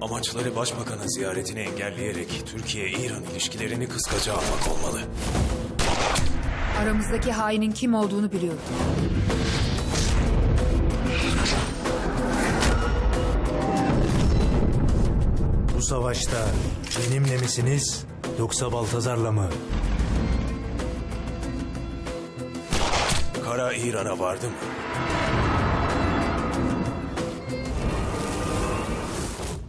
Amaçları başbakanın ziyaretini engelleyerek Türkiye-İran ilişkilerini kıskaca almak olmalı. Aramızdaki hainin kim olduğunu biliyorum. Bu savaşta benimle misiniz yoksa Baltazar'la mı? Kara İran'a vardı mı?